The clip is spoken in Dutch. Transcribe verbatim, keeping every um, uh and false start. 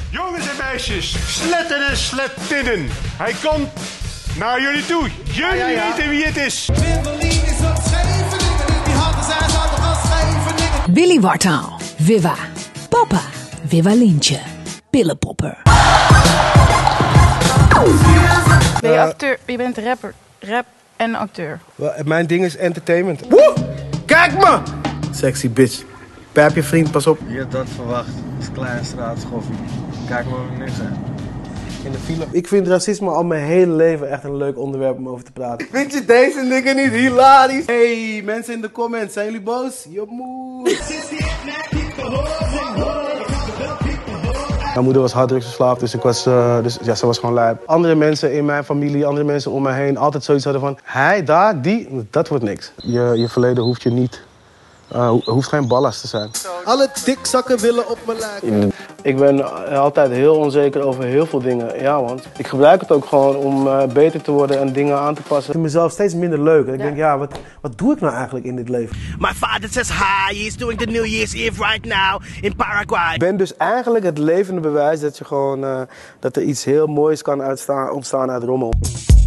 Jongens en meisjes, sletten en slettinnen. Hij komt naar jullie toe. Jullie ja, ja, ja. weten wie het is. Willy Wartaal, Wiwa. Papa, Wiwa Lintje. Pillenpopper. Ben je acteur? Je bent rapper. Rap en acteur. Mijn ding is entertainment. Woe! Kijk me! Sexy bitch. Pijp je vriend, pas op. Je hebt dat verwacht. Dat is kleine straatschoffie. Kijk maar wat we niks zijn. In de file. Ik vind racisme al mijn hele leven echt een leuk onderwerp om over te praten. Vind je deze dingen niet hilarisch? Hey, mensen in de comments, zijn jullie boos? Je moe. Mijn moeder was harddrugsverslaafd, dus, ik was, uh, dus ja, ze was gewoon lijp. Andere mensen in mijn familie, andere mensen om me heen, altijd zoiets hadden van... Hij, daar, die, dat wordt niks. Je, je verleden hoeft je niet... Uh, hoeft geen ballast te zijn. Alle dikzakken willen op me lijken. Ik ben altijd heel onzeker over heel veel dingen. Ja, want ik gebruik het ook gewoon om uh, beter te worden en dingen aan te passen. Ik vind mezelf steeds minder leuk. En ik ja. denk, ja, wat, wat doe ik nou eigenlijk in dit leven? My father says hi, he's doing the New Year's Eve right now in Paraguay. Ik ben dus eigenlijk het levende bewijs dat, je gewoon, uh, dat er iets heel moois kan uitstaan, ontstaan uit rommel.